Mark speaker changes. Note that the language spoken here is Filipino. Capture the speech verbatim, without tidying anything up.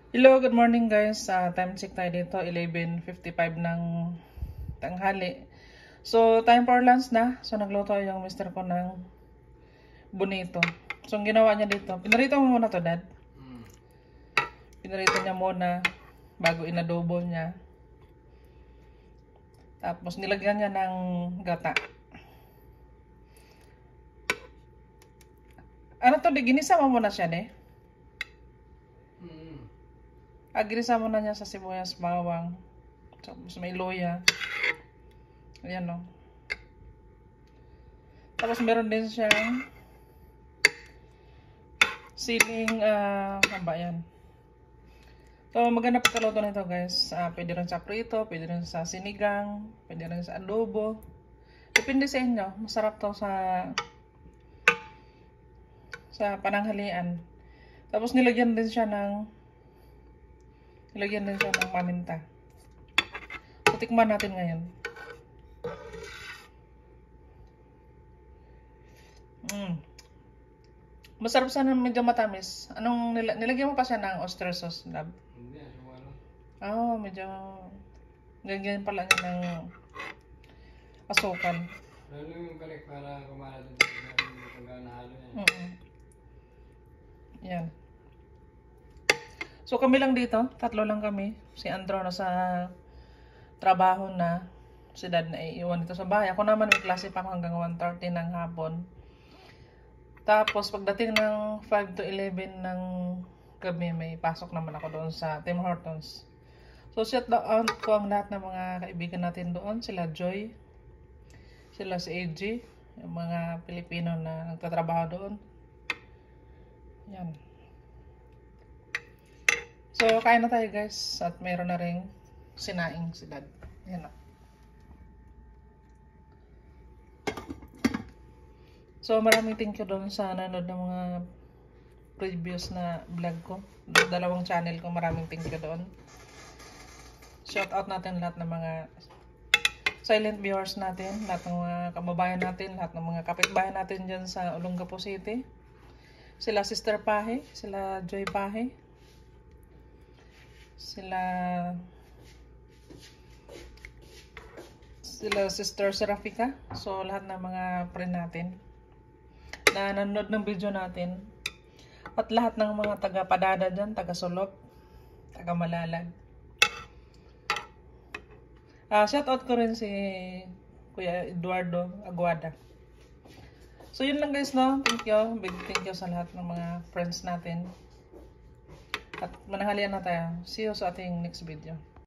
Speaker 1: Hello, good morning guys. Uh, time check tayo dito, eleven fifty-five ng tanghali. So, time for lunch na. So, nagluto yung mister ko ng bonito. So, ang ginawa niya dito, pinarito mo muna to, Dad. Pinarito niya muna bago inadobo niya. Tapos, nilagyan niya ng gata. Ano to, di ginisa mo muna siya, de? Agrisa mo na niya sa sibuyas, bawang, tapos may loya. Ayan o. Tapos meron din siyang siling, ah, uh, ba yan? So maganda pagkaluto nito guys. Uh, pwede rin sa prito, pwede rin sa sinigang, pwede rin sa adobo. Depende sa inyo. Masarap to sa sa pananghalian. Tapos nilagyan din siya ng Ilagyan din siya ng paminta. So, tikman natin ngayon. Mm. Masarap sana, medyo matamis. Anong nil nilagyan mo pa siya ng oyster sauce, Lab?
Speaker 2: Hindi, ano.
Speaker 1: Oh, medyo ganyan pala niya ng asukal.
Speaker 2: Lalo yung balik para kumala din sa nahalo yan.
Speaker 1: Mm -mm. Yan. So kami lang dito, tatlo lang kami. Si Andro na sa trabaho na, si Dad na iiwan dito sa bahay. Ako naman may klase pa hanggang one thirty ng hapon. Tapos pagdating ng five to eleven ng gabi, may pasok naman ako doon sa Tim Hortons. So shout out ko ang lahat ng mga kaibigan natin doon. Sila Joy, sila si A G, yung mga Pilipino na nagtatrabaho doon. Yan. So, kain na tayo guys. At mayroon na ring sinaing si Dad. Yan na. So, maraming thank you doon sa nanood ng mga previous na vlog ko. Dalawang channel ko, maraming thank you doon. Shout out natin lahat ng mga silent viewers natin, lahat ng mga kababayan natin, lahat ng mga kapitbahay natin dyan sa Olongapo City. Sila Sister Pahe, sila Joy Pahe. Sila sila Sister Serafika. So lahat ng mga friend natin na nanonood ng video natin. At lahat ng mga taga Padada dyan, taga Solop, taga Malalag. Ah, shout out ko rin si Kuya Eduardo Aguada. So yun lang guys, no. Thank you. Big thank you sa lahat ng mga friends natin. At mananghalian na tayo. See you sa ating next video.